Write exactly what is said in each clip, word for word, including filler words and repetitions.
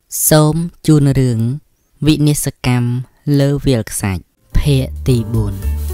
Sớm chun rừng vị niết cam lơ việc sạch phê tì buồn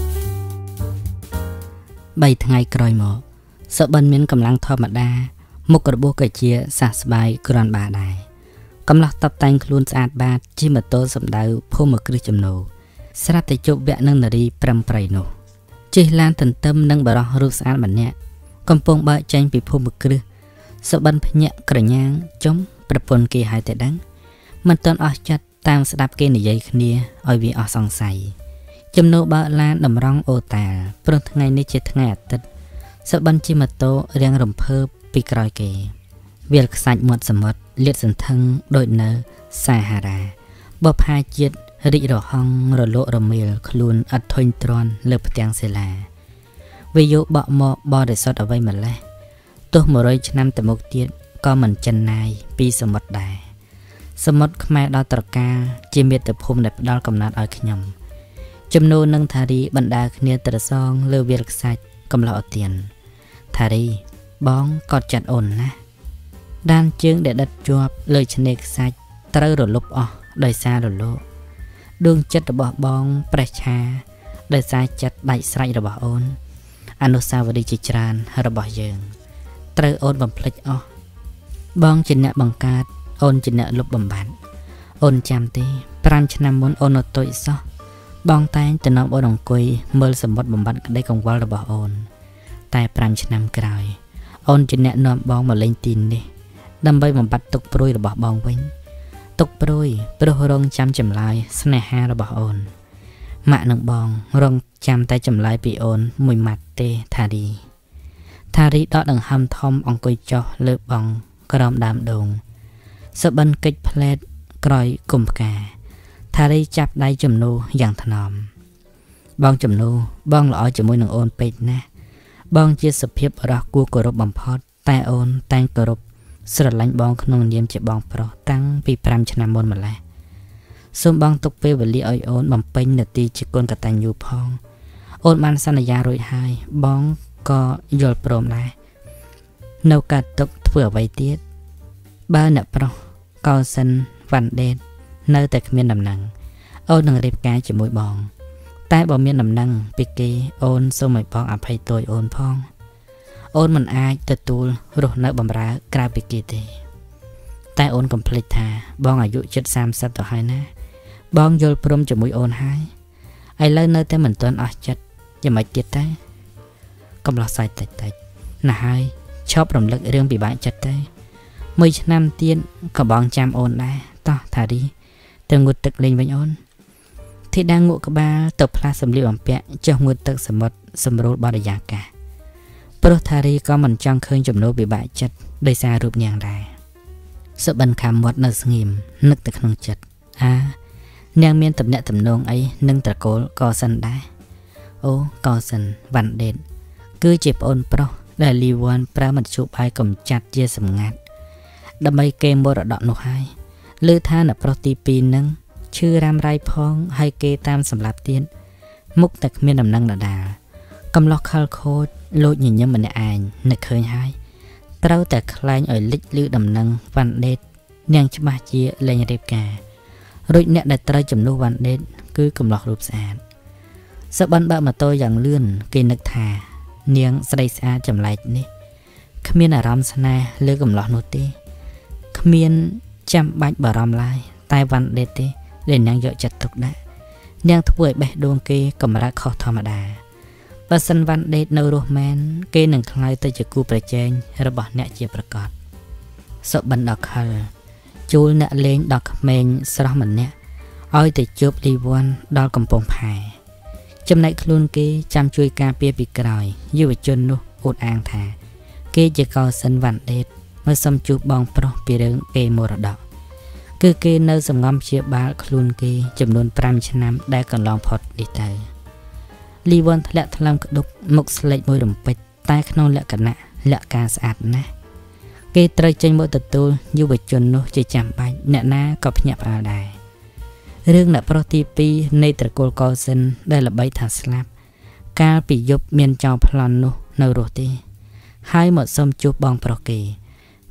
bảy ngày còi mỏ sợ bần miến cầm lăng thọ mặt đa một cột bố cởi chia sạc bài còn bà đài cầm lọc tập tanh luôn sạch bát chi mà tô sầm đau phô một cứ chầm nổ sát tay chụp vẽ nâng nở đi pram pray nổ chỉ lan thần tâm nâng bà rong rút sạch bản nhẹ cầm pông bợ tranh bị phô một cứ sợ bần nhẹ cởi nhang chống bật pôn kỳ hai tay đắngมันตอนออกจัดตามสดับเกณฑ์ในยัยคเนียออยวีออกสองใสจำนวนบาลานดำร้องโอตาปรุงทั้งไงในเจ็ดทั้งไงอัดตัดสบันจิมาโตเรียงรำเพิ่มปีกรอยเกเวียลสันหมดสมดเลียดสันทังโดยเนอสาหาราบ่พาจิตริรห้องรโลรเมลคลูนอัดทนตรอนเลือบเตียงเสลาวิโยบ่หมอบอได้สดเอาไว้หมดเลยตัวหมรอยชนำแต่มกเตียดก็เหมือนจันนายปีสมดได้สมดขมายดาวตรกาจิมีแต่ภูมิในดาวกำนัดอ้อยขยมจำนวนนังธารีบรรดาเนียตระซองเลือเวียกสัจกำลังเอาเตียนธารีบ้องกอดจัดอ่อนนะด้านเชิงเด็ดดัดจวบเลยชเนกสัจตระหลดลบออกโดยซาหลดโลดวงจัดระบบ้องประชาโดยซาจัดใบไสระบอ่อนอนุสาวรีย์จิตรานระบเยิงตระอ่อนบำพลิกออกบ้องจินเนบังกาดโอนจินเนลบบำบัดโอนจำตีปรันชนะมุนโอนตัวอิสบองแต่จะนำโอนองกุยเมื่อสมบัติบำบัดได้กงวอลระบโอนแต่ปรันชนะกลายโอนจินเนนำบองมาเล่นตีนดิดำใบบำบัดตกปลุยระบบองไว้ตกปลุยปลุกรงจำจำลายสเนหาระบโอนมะหนึ่งบองรงจำแต่จำลายปีโอนมวยมัดเตธารีธารีดอดังหำทอมองกุยจ่อเลือบองกระดมดามดงสบันกิจเพลดกรอยกุมกาทารีจับได้จำนูอย่างถนอมบองจำนูบองหล่อจมูกหนังโอนเป็ดนะบองเจียสเพียบรักกูกรบบำพอดแต่โอนแต่งกรบสลัดลังบองขนมเยี่ยมจะบองโปรตั้งปีพรำชนะมนมาแล้วส่วนบองตกเปวลีออยโอนบำเป็นเนตีจิกลกตันยูพองโอนมันสัญญาโรยหายบองก็ยอดโปรมได้เนากัดตกเผื่อไว้เตี้ยบ้านเนปรกอสันวันเดนเนื้อแต่เมียนดำนังโอนหนังเรียบกายจมูกบองแต่บ่เมียนดำนังปิเกโอนสมัยพองอภัยตัวโอนพองโอนมันอายตะตูลรุเนื้อบำรากลายปิเกเตแต่โอนกำพลิตาบองอายุเจ็ดสามสัปต่อให้นะบองโยลพรมจมูกโอนหายไอเล่เนื้อแต่เหมือนต้นอจัดยังไม่ติดได้กำลังใส่ติดติดน่าให้ชอบรำลึกเรื่องปีบายจัดได้เมื่อชนำเตียนกับบองจำโอนได้ต่อถาดีเติมงุดตึกเล่นไปโอนที่ดังงูกบาตบพลาสำลีบำเปะเจ้างุดตึกสมบัติสมรูปบริยากาโปรธารีก็มันจังเคยจำโนบิบายจัดโดยสารูปอย่างไรสบันคำวัดนสงิมนึกแต่ขนมจัดอ่าเนียงเมียนตับเนะตับนงไอ้นึ่งตะโกลกอสันได้โอ้กอสันวันเด่นคือเจ็บโอนโปรได้รีวันปรามันชุบไอกลมจัดเยสมงัดดำไมเกมบรดดนุให้ลือท่านโปรตีปีนึงชื่อรำไรพองให้เกตามสำหรับเตียนมุกแต่เมียนดำนังดาดากำลังคัลโคดโลดยินยังมันในอ่านนึกเคยให้เต้าแต่คลายอ่อยลิกลือดำนังวันเด็ดเนียงชมาเจียเลยเรียบการุ่ยเนี่ยได้เต้าจำนวนวันเด็ดคือกำลังรูปสารสบันบะมาโตอย่างเลื่อนเกนึกทาเนียงสไลซ์อาจำไรนี่ขมิ้นอารมณ์สนาเลือกกำลังโนตีขมิ้นจำบัดบารมลายตายวันเด็ดเล่นยังเยอะจัดตกได้ยังถวยเบะดวงเกกำลังข้อธรรมดาปัสสันวันเด็ดนรูแมนเกหนึ่งคลายตัวจะกูประเจนระบอบเนเจียประกอบสบันดอกฮัลจูเนเลงดอกเมนสระมันเนอ้อยแต่จูบรีวันดอกกำปองพายจำในคลุนเกจำช่วยการเปียปีกรอยยืดจนนุอุดอ่างถาเกจะก่อสันวันเด็ดเมื่อสมจูบองโปรปีเริงเกมรดกคือเกเนอสงมเชียบาคลุนเกจำนวนปรามชนะได้กันลองพอดดีเตอร์ลีวันทะเลทลำกระดุกมุกสเลดมวยดมเป็ดใต้ขนมเละกันนะเละการสะอาดนะเกตรใจมวยตัดตัวยูบจนนุจะจำไปเนื้อหน้าก็พยับเอาได้เรื่องนักโปรตีปีในตระกูลกอสันได้ละใบถัดสลับการปียบเมียนเจ้าพลันนุนโรตีให้หมดสมจูบบองโปรเก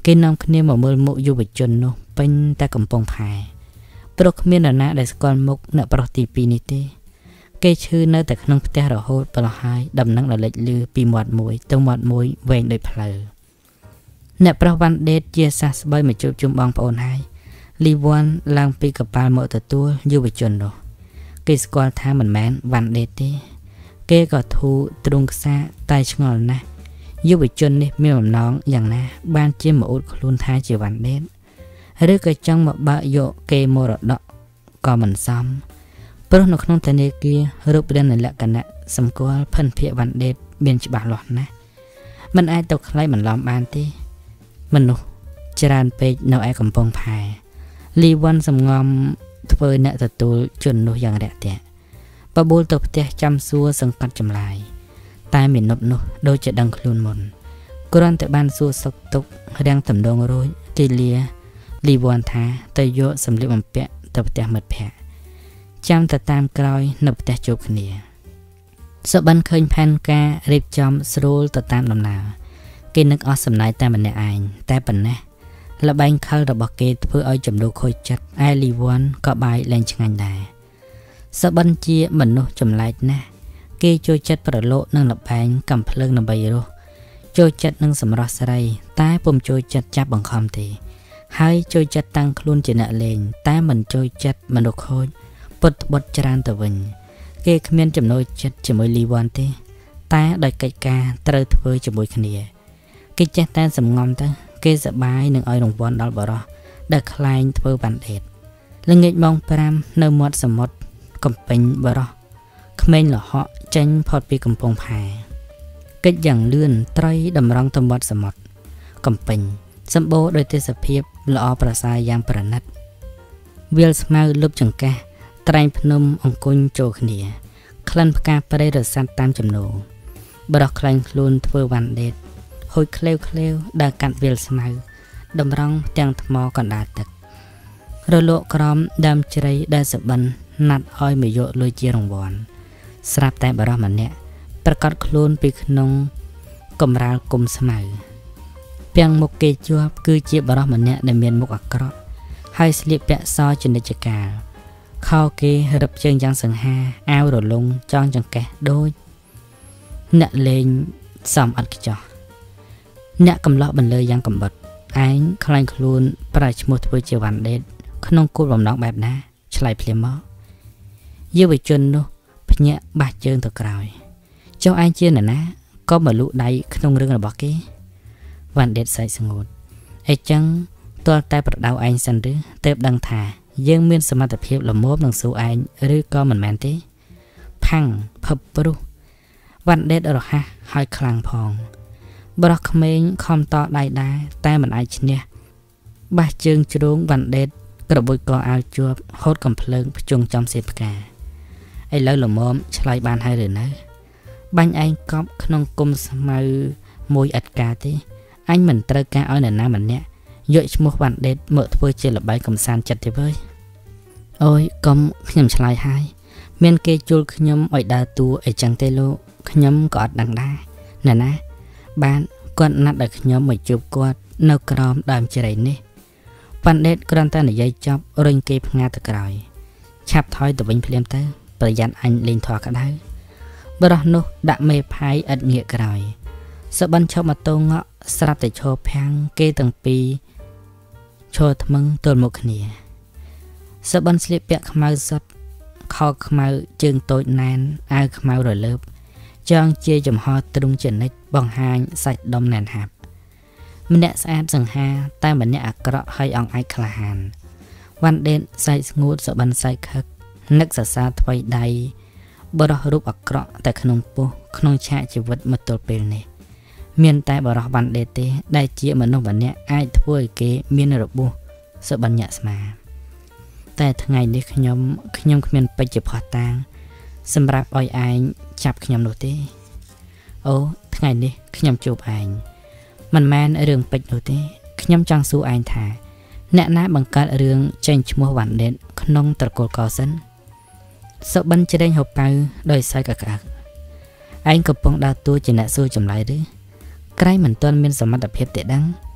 គេនាំគ្នាមកមើលមុខយុវជននោះពេញតែកំពង់ផែព្រោះគ្មាននរណាដែលស្គាល់មុខអ្នកប្រុសទីពីរនេះទេគេឈឺនៅតែក្នុងផ្ទះរហូតប្រហែលដំណឹងដ៏លេចលឺពីមាត់មួយទៅមាត់មួយវែងដូចផ្លូវអ្នកប្រុសវ៉ាន់ដេតជាសះស្បើយមកជួបជុំបងប្អូនហើយលីវ៉ាន់ឡើងពីកប៉ាល់មកទទួលយុវជននោះគេស្គាល់ថាមិនមែនវ៉ាន់ដេតទេគេក៏ធូរទ្រង់ខ្សាតែឆ្ងល់ណាស់យុវជននេះមានបំណងយ៉ាងណាបានជាមកអួតខ្លួនថាជាវ៉ាន់ដេតឬក៏ចង់មកបើកយកគេមរតកក៏មិនសមព្រោះនៅក្នុងធនាគាររូបរាងនៃលក្ខណៈសម្គាល់ភិនភាគវ៉ាន់ដេតមានច្បាស់លាស់ណាស់មិនអាចទៅខ្លាយបន្លំបានទេមនុស្សច្រើនពេកនៅឯកំពង់ផែលីវ៉ាន់សំងំធ្វើអ្នកទទួលជននោះយ៉ាងរាក់ទាក់បបួលទៅផ្ទះចាំសួរសង្កត់ចម្លាយតែមាណពនោះដូចជាដឹងខ្លួនមុនគ្រាន់តែបានសួរសុខទុក្ខរាំងតំណងរួចគេលាលីវ៉ាន់ថាទៅយកសម្លៀកបំពាក់ទៅផ្ទះមិត្តភ័ក្តិចាំទៅតាមក្រោយនៅផ្ទះជួបគ្នាសុបិនឃើញផែនការរៀបចំស្រួលទៅតាមដំណើរគេនឹកអស់សំណើចតែម្នាក់ឯងតែប៉ុណ្ណេះល្បែងខលរបស់គេធ្វើឲ្យចំនួនខូចចិត្តឯលីវ៉ាន់ក៏បាយលែងឆ្ងាញ់ដែរសុបិនជាមនុស្សចម្លែកណាស់គេចូលចិត្តប្រឡូកនឹងល្បែងកំភ្លើងដើម្បីរស់ចូលចិត្តនឹងសម្រស់ស្រីតែពុំចូលចិត្តចាប់បង្ខំទេហើយចូលចិត្តតាំងខ្លួនជាអ្នកលេងតែមិនចូលចិត្តមនុស្សខូចពុតបុតច្រើនទៅវិញគេគ្មានចំណូលចិត្តជាមួយលីវ៉ាន់ទេតែដោយកិច្ចការត្រូវធ្វើជាមួយគ្នាគេចេះតែសំងំទៅគេសប្បាយនឹងឲ្យរង្វាន់ដល់បរោះដែលខ្លែងធ្វើវ៉ាន់ដេតល្ងាចម៉ោងប្រាំនៅមាត់សមុទ្រកំពេញបរោះក្មេងលហកចេញផុតពីកំពង់ផែកិច្ចយ៉ាងលឿនត្រីតម្រង់ទៅមាត់សមុទ្រកំពេញសម្បូរដោយទេសភាពល្អប្រសើរយ៉ាងប្រណិតវាលស្មៅលុបចង្កេះត្រែងភ្នំអង្គុញចូលគ្នាក្លិនផ្កាព្រៃរសាត់តាមចំណូលបរោះខ្លែងខ្លួនធ្វើវ៉ាន់ដេតហូចក្លេវក្លេវដើរកាត់វាលស្មៅតម្រង់ទាំងថ្មកណ្ដាលទឹករលកក្រមដើមជ្រៃដែលសបិនណាត់ឲ្យមកយកលុយជារង្វាន់ស្រាប់តែបរោះម្នាក់ប្រកាសខ្លួនពីក្នុងកំរាលគុំស្មៅពាំងមុខគេជាប់គឺជាបរោះម្នាក់ដែលមានមុខអាក្រក់ហើយស្លៀកពាក់សជានិច្ចកាលខោគេរឹបជើងយ៉ាងសង្ហាអាវរលុងចងចង្កេះដូចអ្នកលេងសំអត់ខ្ចោះអ្នកកំឡោះបន្លឺយ៉ាងកំបិតឯងខ្លាញ់ខ្លួនប្រើឈ្មោះធ្វើជាវ៉ាន់ដេតក្នុងគោលបំណងបែបណាឆ្លៃភ្លាមមកយុវជននោះភ្ញាក់បាសជើងទៅក្រោយចុះឯងជានរណាក៏មកលូកដៃក្នុងរឿងរបស់គេវ៉ាន់ដេតសែកស្ងួតអីចឹងទាល់តែប្រដៅឯងសិនឬទើបដឹងថាយើងមានសមត្ថភាពល្មមនឹងស៊ូឯងឬក៏មិនមែនទេផាំងភពព្រោះវ៉ាន់ដេតរហ័សហើយខ្លាំងផងបរោះក្មេងខំតដៃដែរតែមិនអាចឈ្នះបាសជើងជ្រងវ៉ាន់ដេតក្របួយកអាវជាប់ហូតកំភ្លើងភ្ជង់ចំសេផ្កាឥឡូវល្មមឆ្លៃបានហើយឬនៅបាញ់ឯងកប់ក្នុងគុំស្មៅមួយឥតការទេអញមិនត្រូវការឲ្យនរណាម្នាក់យកឈ្មោះវ៉ាន់ដេតមកធ្វើជាល្បែងកំសាន្តចិត្តទេវើយអូយកុំខ្ញុំឆ្លៃហើយមានគេជួលខ្ញុំឲ្យដើរតួអីចឹងទេលោកខ្ញុំក៏អត់ដឹងដែរណែណាបានគាត់ណាត់ឲ្យខ្ញុំមកជួបគាត់នៅក្រោមដើមជ្រៃនេះវ៉ាន់ដេតគ្រាន់តែនិយាយចប់រុញគេផ្ងាទៅក្រោយឆាប់ថយទៅវិញភ្លាមទៅប្រយ័ត្នអញលេងធွာក្តៅបរោះនោះដាក់មេផាយឥតងាកក្រោយសបិនឈប់ម៉ូតូងក់ស្រាប់តែឈរភាំងគេទាំងពីរឈរថ្មឹងទល់មុខគ្នាសបិនស្លៀកពាក់ខ្មៅសុទ្ធខោខ្មៅជើងតូចណែនអាវខ្មៅរលើបចងជាចំហទ្រុងចនិចបង្ហាញសាច់ដុំណែនហាប់ម្នាក់ស្អាតសង្ហាតែម្នាក់អាក្រក់ហើយអង្អែកក្លាហានវ៉ាន់ដេតសែកស្ងួតសបិនសែកខឹកនឹកសរសើរថ្វីដៃបរោះរូបអាក្រក់តែក្នុងពោះក្នុងឆាកជីវិតមកទល់ពេលនេះមានតែបរោះវ៉ាន់ដេតទេដែលជាមនុស្សម្នាក់អាចធ្វើឲ្យគេមានរបួសសបិនញាក់ស្មាតែថ្ងៃនេះខ្ញុំខ្ញុំគ្មានពេជ្រជាផោះតាងសម្រាប់ឲ្យឯងចាប់ខ្ញុំនោះទេអូថ្ងៃនេះខ្ញុំជួបឯងមិនមែនរឿងពេជ្រនោះទេខ្ញុំចង់សួរឯងថាអ្នកណាបង្កើតរឿងចេញឈ្មោះវ៉ាន់ដេតក្នុងត្រកូលកោសិនសុបិនជ្រែងហូបប៉ៅដោយសើចកក្អកឯងកំពុងដើរតួជាអ្នកសួរចម្លើយឬក្រែងមិនទាន់មានសមត្ថភាពទេដឹង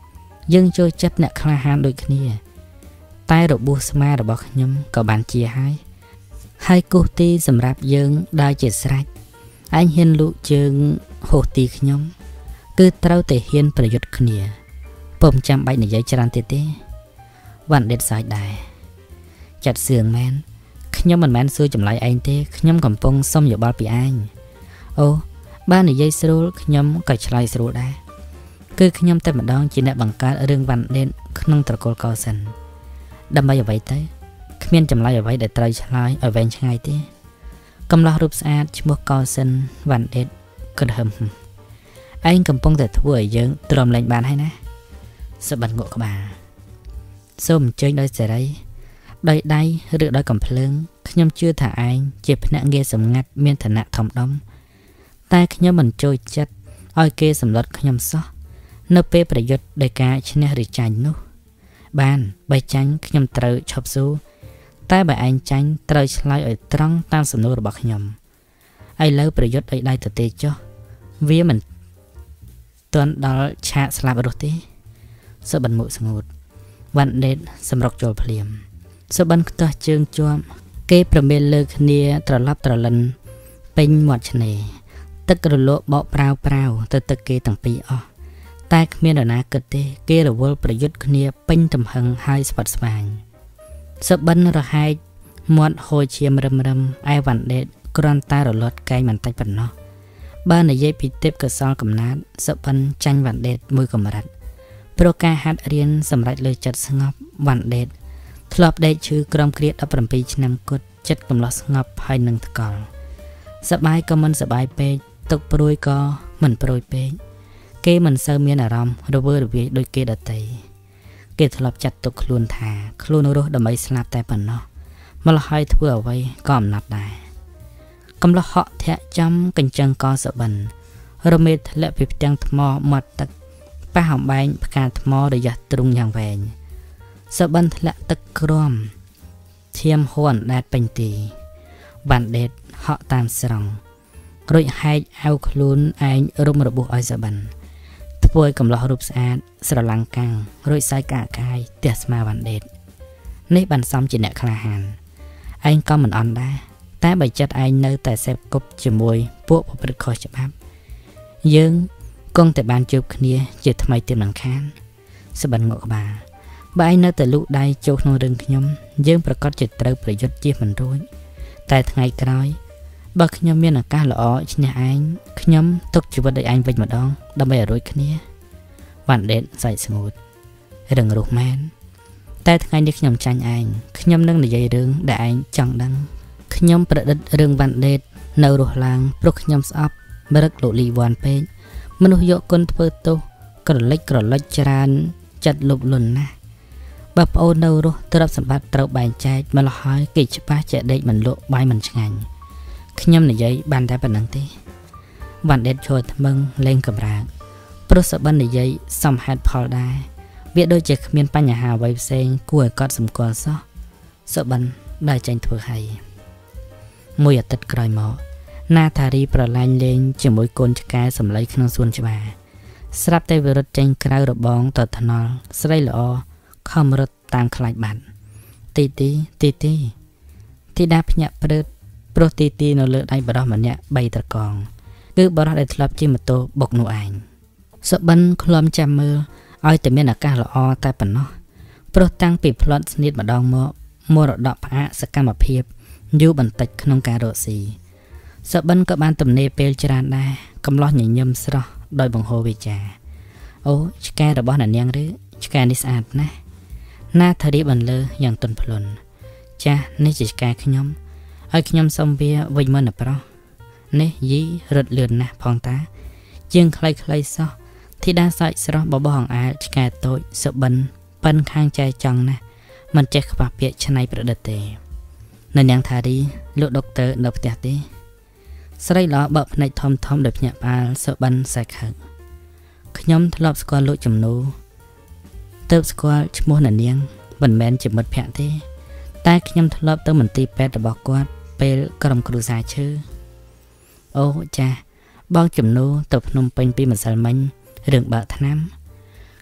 យើងចូលចិត្តអ្នកក្លាហានដូចគ្នាតែរបួសស្មារបស់ខ្ញុំក៏បានជាហើយហើយគូសទីសម្រាប់យើងដើរជាស្រេចឯងហ៊ានលូកជើងហូសទីខ្ញុំគឺត្រូវតែហ៊ានប្រយុទ្ធគ្នាពុំចាំបាច់និយាយច្រើនទៀតទេវ៉ាន់ដេតសើចដែរចាត់សឿងមែនខ្ញុំមិនមែនសួរចម្លើយឯងទេខ្ញុំកំពុងសុំយោបល់ពីឯងអូបាននិយាយស្រួលខ្ញុំក៏ឆ្លើយស្រួលដែរគឺខ្ញុំតែម្ដងជាអ្នកបង្កើតរឿងវ៉ាន់ដេតក្នុងត្រកូលកោសិនដើម្បីអ្វីទៅគ្មានចម្លើយអ្វីដែលត្រូវឆ្លើយឲ្យវែងឆ្ងាយទេកំឡោះរូបស្អាតឈ្មោះកោសិនវ៉ាន់ដេតក៏ហឹមឯងកំពុងតែធ្វើឲ្យយើងទ្រាំលែងបានហើយណាសុបិនងក់ក្បាលសូមអញ្ជើញដោយសេរីដោយដៃឬដោយកំភ្លើងខ្ញុំជឿថាឯងជាភ្នាក់ងារសម្ងាត់មានឋានៈធំដុំតែខ្ញុំមិនចូលចិត្តឲ្យគេសម្លុតខ្ញុំសោះនៅពេលប្រយុទ្ធដោយការឈ្នះឬចាញ់នោះបានបើចាញ់ខ្ញុំត្រូវឈប់ស៊ូតែបើឯងចាញ់ត្រូវឆ្លើយឲ្យត្រង់តាមសំណួររបស់ខ្ញុំឥឡូវប្រយុទ្ធឲ្យដៃទៅទេចុះវាមិនទាន់ដល់ឆាកស្លាប់រស់ទេសុបិនមុខស្ងួតវ៉ាន់ដេតសម្រុកចូលភ្លាមសុបិនខ្ទាស់ជើងជាប់គេប្រមេលលើគ្នាត្រឡប់ត្រលិនពេញមាត់ឆ្នេរទឹករលកបោកប្រាវប្រាវទៅទឹកគេទាំងពីរអស់តែគ្មាននរណាគិតទេគេរវល់ប្រយុទ្ធគ្នាពេញទំហឹងហើយស្វិតស្វាញសុបិនរហែកមាត់ហូរឈាមរឹមរឹមឯវ៉ាន់ដេតគ្រាន់តែរលត់កែងបន្តិចប៉ុណ្ណោះបើនិយាយពីទេពកោសលកំណាតសុបិនចាញ់វ៉ាន់ដេតមួយកម្រិតព្រោះការហាត់រៀនសម្រាប់លើចិត្តស្ងប់វ៉ាន់ដេតធ្លាប់ដេកឈឺក្រំគ្រាដប់ប្រាំពីរឆ្នាំគត់ចិត្តកំឡោះស្ងប់ហើយនឹងថ្កល់សបាយក៏មិនសបាយពេកទុកព្រួយក៏មិនព្រួយពេកគេមិនសូវមានអារម្មណ៍រវើរវាយដូចគេដទៃគេធ្លាប់ចាត់ទុកខ្លួនថាខ្លួនរស់ដើម្បីស្លាប់តែប៉ុណ្ណោះម្ល៉េះហើយធ្វើអ្វីក៏អំណត់ដែរកំឡោះហក់ធាក់ចំកញ្ចឹងកសុបិនរមេធ្លាក់ពីផ្ទាំងថ្មមាត់ទឹកប៉ះអំបែងផ្កាថ្មរយះទ្រុងយ៉ាងវែងសុបិនធ្លាក់ទឹកក្រំឈាមហួនដែតពេញទីវ៉ាន់ដេតហក់តាមស្រង់រួចហែកអាវខ្លួនឯងរុំរបួសឲ្យសុបិនធ្វើឲ្យកំឡោះរូបស្អាតស្រឡំកាំងរួចសាយកាកាយទះស្មាវ៉ាន់ដេតនេះបានសមជាអ្នកក្លាហានឯងក៏មិនអន់ដែរតែបើចិត្តឯងនៅតែសេពគប់ជាមួយពួកប្រព្រឹត្តខុសច្បាប់យើងគង់តែបានជួបគ្នាជាថ្មីទៀតមិនខានសុបិនងក់ក្បាលបើឯងនៅតែលូកដៃចូលក្នុងរឿងខ្ញុំយើងប្រកាសជាត្រូវប្រយុទ្ធជៀសមិនរួចតែថ្ងៃក្រោយបើខ្ញុំមានឱកាសល្អឈ្នះឯងខ្ញុំទុកជីវិតឲ្យឯងវិញម្ដងដើម្បីឲ្យរួចគ្នាវ៉ាន់ដេតសើចស្ងួតរឹងរូសមែនតែថ្ងៃនេះខ្ញុំចាញ់ឯងខ្ញុំនឹងនិយាយរឿងដែលឯងចង់ដឹងខ្ញុំប្រឌិតរឿងវ៉ាន់ដេតនៅរស់ឡើងព្រោះខ្ញុំស្អប់បរឹកលោកលីវ៉ាន់ពេកមនុស្សយកគុណធ្វើទោសក្រលិចក្រលិចច្រើនចិត្តលុបលុនណាស់បើប្អូននៅរស់ទ្រព្យសម្បត្តិត្រូវបែងចែកម្ល៉េះហើយគេច្បាស់ជាដេកមិនលក់បាយមិនឆ្ងាញ់ខ្ញុំនិយាយបានតែប៉ុណ្្នឹងទេវ៉ាន់ដេតឈរថ្មឹងលេងកម្រាកព្រោះសុបិននិយាយសមហេតុផលដែរវាដូចជាគ្មានបញ្ហាអ្វីផ្សេងគួរឲ្យកត់សម្គាល់សោះសុបិនដើរចេញធ្វើហើយមួយអាទិត្យក្រោយមកណាថារីប្រឡាញ់លេងជាមួយកូនឆ្កែសម្លៃក្នុងសួនច្បារស្រាប់តែវារត់ចេញក្រៅរបងទៅថ្នល់ស្រីល្អខំរត់តាមខ្លាចបាត់ទីទីទីទីទីដាភ្ញាក់ព្រឹតព្រោះទីទីនៅលើដៃបរោះម្នាក់បីត្រកងគឺបរោះដែលធ្លាប់ជិះម៉ូតូបុកនោះឯងសុបិនឃ្លាំចាំមើលឲ្យតែមានឱកាសល្អតែប៉ុណ្ណោះព្រោះតាំងពីផ្លត់ស្នៀតម្ដងមកមរតកផ្អាកសកម្មភាពយូរបន្តិចក្នុងការរកស៊ីសុបិនក៏បានទំនេរពេលច្រើនដែរកំឡោះញញឹមស្រស់ដោយបង្ហូរវិចាអូឆ្កែរបស់អ្នកនាងឬឆ្កែនេះស្អាតណាស់ណាថារីបន្លឺយ៉ាងទន់ភ្លន់ចាស់នេះជាឆ្កែខ្ញុំឲ្យខ្ញុំសុំវាវិញមើលណាប្រុសនេះយីរត់លឿនណាស់ផងតាជាងខ្លីខ្លីសោះធីតាសាច់ស្រស់បបោះអង្អែលឆ្កែតូចសុបិនប៉ិនខាងចែចង់ណាស់មិនចេះខ្វះពាក្យច្នៃប្រឌិតទេនៅនាងថារីលោកដុកទ័រនៅផ្ទះទេស្រីល្អបើកភ្នែកធំធំដោយភ្ញាក់ផ្អើលសុបិនសែកខឹកខ្ញុំធ្លាប់ស្គាល់លោកចំនួនទើបស្គាល់ឈ្មោះអ្នកនាងមិនមែនជាមិត្តភក្តិទេតែខ្ញុំធ្លាប់ទៅមន្ទីរពេទ្យរបស់គាត់ពេលក្រុមគ្រួសារឈឺអូចាបងចំនួនទៅភ្នំពេញពីម្សិលមិញរឿងបើកថ្នាំ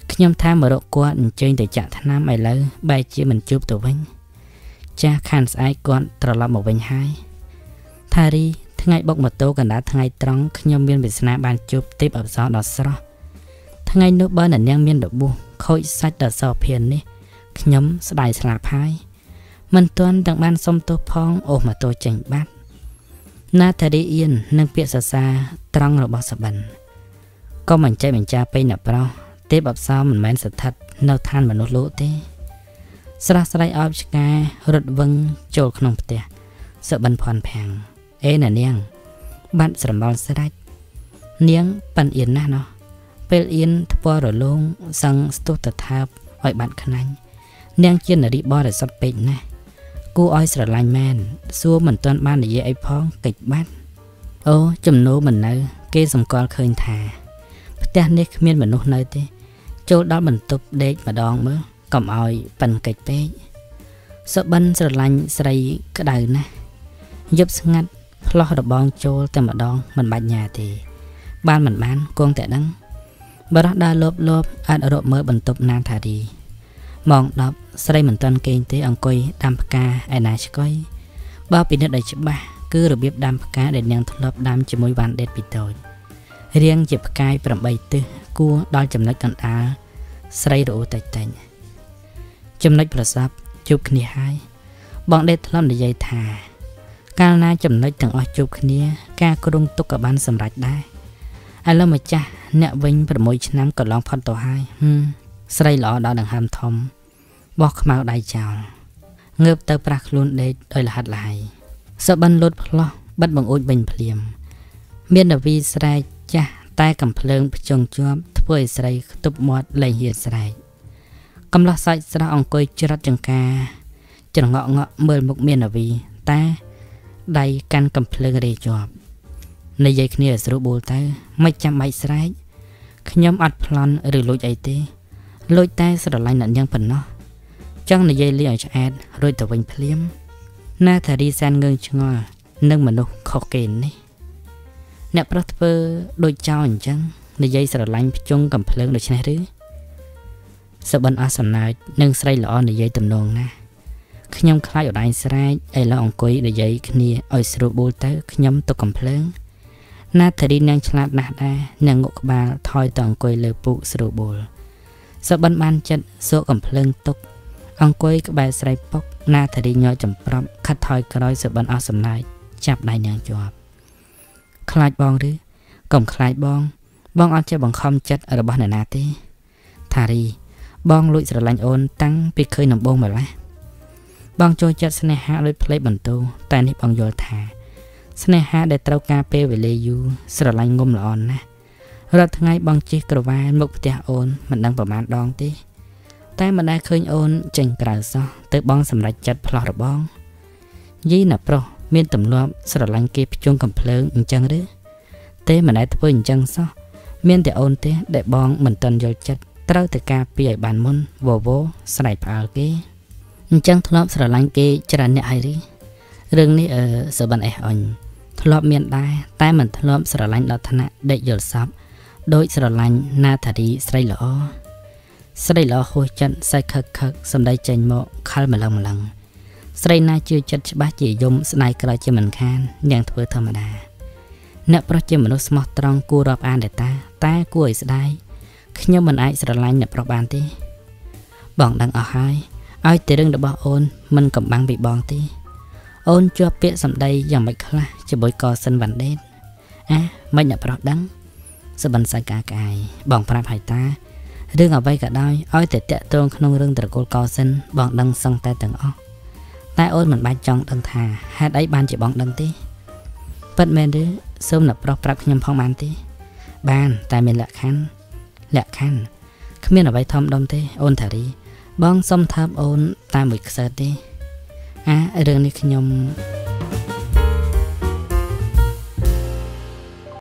ខ្ញុំថាមករកគាត់អញ្ជើញទៅចាក់ថ្នាំឥឡូវបែរជាមិនជួបទៅវិញចាស់ខានស្អែកគាត់ត្រឡប់មកវិញហើយថារីថ្ងៃបុកម៉ូតូកណ្ដាលថ្ងៃត្រង់ខ្ញុំមានវាសនាបានជួបទេពអប្សរដ៏ស្រស់ថ្ងៃនោះបើអ្នកនាងមានរបួសខូចសាច់ដ៏សោភាននេះខ្ញុំស្ដាយស្លាប់ហើយមិនទាន់ទាំងបានសុំទោសផងអូសម៉ូតូចេញបាត់ណាតារីអៀននឹងពាក្យសរសើរត្រង់របស់សបិនក៏មិនចេះបញ្ចាពេញអ្នកប្រុសទេពអប្សរមិនមែនស្ថិតនៅឋានមនុស្សលោកទេស្រះស្រ័យអោបឆ្ការត់វឹងចូលក្នុងផ្ទះសបិនភ័ណ្ឌភាំងអេណានាងបាត់ស្រមោលស្រេចនាងប៉ិនអៀនណាស់ណោះពេលអៀនថ្ពាល់រលោងសឹងស្ទុះទៅថើបឲ្យបាត់ខ្នាញ់នាងជានារីបរិសុទ្ធពេកណាស់គួរឲ្យស្រឡាញ់មែនសួរមិនទាន់បាននិយាយអីផងកិច្ចបាត់អូចំណូលមិននៅគេសម្គាល់ឃើញថាផ្ទះនេះគ្មានមនុស្សនៅទេចូលដល់បន្ទប់ដេកម្ដងមើលកុំឲ្យប៉ិនកិច្ចពេកសុបិនស្រឡាញ់ស្រីក្តៅណាស់យប់ស្ងាត់ផ្លោះរបងចូលតែម្ដងមិនបាច់ញ៉ាទេបានមិនបានគង់តែដឹងបរោះដើរលបលបអាចរកមើលបន្ទប់ណាថារីម៉ោងដប់ស្រីមិនទាន់គេងទេអង្គុយដាំផ្កាឯណាឆ្កុយបើពិនិត្យឲ្យច្បាស់គឺរបៀបដាំផ្កាដែលនាងធ្លាប់ដាំជាមួយវ៉ាន់ដេតពីតូចរៀងជាផ្កាយ8ទិសគួរដល់ចំណុចកណ្ដាលស្រីរអ៊ូតិចតិចចំណុចប្រសពជួបគ្នាហើយបងដេតធ្លាប់និយាយថាកាលណាចំណុចទាំងអស់ជួបគ្នាការគ្រងទុកក៏បានសម្រេចដែរឥឡូវម្ចាស់អ្នកវិញ6ឆ្នាំក៏ឡងផុតទៅហើយហឹមស្រីល្អដល់ដង្ហើមធំបោះខ្មៅដៃចោលងើបទៅប្រាស់ខ្លួនដេកដោយលហិតលហើយសបិនលូតផ្លោះបិទបង្អួចវិញភ្លាមមាននវីស្រែកចាស់តែកំភ្លើងភ្ជង់ជាប់ធ្វើឲ្យស្រីខ្ទប់មាត់លែងហ៊ានស្រែកកំឡោះសាច់ស្រស់អង្គុយច្រត់ចង្ការច្រងក់ងក់មើលមុខមាននវីតែដៃកាន់កំភ្លើងរេជាប់និយាយគ្នាស្រួលបួលទៅមិនចាំបាច់ស្រែកខ្ញុំអត់ប្លន់ឬលួចអីទេលួចតែស្រឡាញ់អ្នកនាងប៉ុណ្ណោះចង់និយាយលីឲ្យឆ្អែតរួចទៅវិញភ្លាមណាថារីសានងើងឆ្ងល់នឹងមនុស្សខុសគេនេះអ្នកប្រុសធ្វើដូចចោលអញ្ចឹងនិយាយស្រឡាញ់ភ្ជង់កំភ្លើងដូចនេះឬសបិនអស់សំណើចនឹងស្រីល្អនិយាយទំនងណាខ្ញុំខ្លាចអដៃស្រែកឥឡូវអង្គុយនិយាយគ្នាឲ្យស្រួលបួលទៅខ្ញុំទុកកំភ្លើងណាថារីនាងឆ្លាតណាស់ដែរនាងងក់ក្បាលថយទៅអង្គុយលើពូកស្រួលបួលសបិនបានចិត្តសួរកំភ្លើងទុកអង្គុយក្បែរស្រីពុកណាថារីញ័រចម្ប្រប់ខិតថយក្រោយសបិនអស់សំណើចចាប់ដៃនាងជាប់ខ្លាចបងឬកុំខ្លាចបងបងអត់ចេះបង្ខំចិត្តរបស់អ្នកណាទេថារីបងលួចស្រឡាញ់អូនតាំងពីឃើញដំបូងម្ល៉េះបងចូលចិត្តស្នេហាលួចផ្លេចបន្ទូតែនេះបងយល់ថាស្នេហាដែលត្រូវការពេលវេលាយូរស្រឡាញ់ងុំល្អណាស់រាល់ថ្ងៃបងជិះក្រវ៉ាលមុខផ្ទះអូនមិនដឹងប្រមាណដងទេតែមិនដែលឃើញអូនចេញក្រៅសោះទៅបងសម្រេចចិត្តផ្លោះរបងយីណាប្រុសមានទម្លាប់ស្រឡាញ់គេភ្ជង់កំភ្លើងអញ្ចឹងឬទេមិនដែលធ្វើអញ្ចឹងសោះមានតែអូនទេដែលបងមិនទាន់យល់ចិត្តត្រូវតែការពីឲ្យបានមុនវវស្រែកផ្អើលគេអញ្ចឹងធ្លាប់ស្រឡាញ់គេច្រើនអ្នកហើយឬរឿងនេះអឺសបិនអេះអញធ្លាប់មានដែរតែមិនធ្លាប់ស្រឡាញ់ដល់ថ្នាក់ដេកយល់សពដោយស្រឡាញ់ណាថារីស្រីល្អស្រីល្អហួសចិត្តសាច់ខឹកខឹកសម្ដីចេញមកខលម្លឹងម្លឹងស្រីណាជឿចិត្តច្បាស់ជាយំស្ដាយក្រោយជាមិនខានយ៉ាងធ្វើធម្មតាអ្នកប្រុសជាមនុស្សស្មោះត្រង់គួររាប់អានតែតាតែគួរឲ្យស្ដាយខ្ញុំមិនអាចស្រឡាញ់អ្នកប្រុសបានទេបងដឹងអស់ហើយឲ្យតែរឿងរបស់អូនមិនកំបាំងពីបងទេអូនជាប់ពាក្យសម្ដីយ៉ាងម៉េចខ្លះជាមួយកសិនវ៉ាន់ដេតអាមិនអ្នកប្រុសដឹងសបិនសាច់កាក្អាយបងប្រាប់ឲ្យតារឿងអ្វីក៏ដោយឲ្យតែតាក់ទងក្នុងរឿងត្រកូលកសិនបងដឹងសឹងតែទាំងអស់តែអូនមិនបាច់ចង់ដឹងថាហេតុអីបានជាបងដឹងទេពិតមែនឬសូមអ្នកប្រុសប្រាប់ខ្ញុំផងបានទេបានតែមានលក្ខខណ្ឌលក្ខខណ្ឌគ្មានអ្វីធំដុំទេអូនថារីបងសុំថាបអូនតែមួយខ្សែទេអារឿងនេះខ្ញុំ